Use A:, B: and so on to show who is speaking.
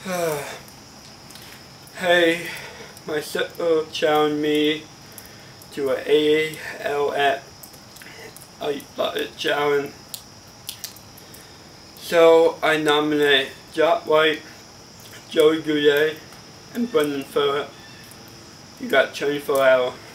A: Hey, my sister challenged me to an ALS Ice Bucket challenge. So I nominate Jack White, Joey Goulet, and Brendan Phillip. You got 24 hours.